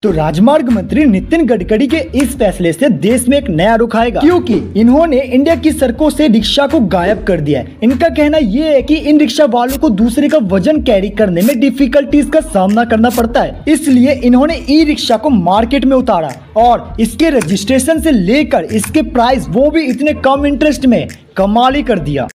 तो राजमार्ग मंत्री नितिन गडकरी के इस फैसले से देश में एक नया रुख आएगा, क्योंकि इन्होंने इंडिया की सड़कों से रिक्शा को गायब कर दिया है। इनका कहना ये है कि इन रिक्शा वालों को दूसरे का वजन कैरी करने में डिफिकल्टीज का सामना करना पड़ता है, इसलिए इन्होंने ई रिक्शा को मार्केट में उतारा और इसके रजिस्ट्रेशन से लेकर इसके प्राइस वो भी इतने कम इंटरेस्ट में कमाल ही कर दिया।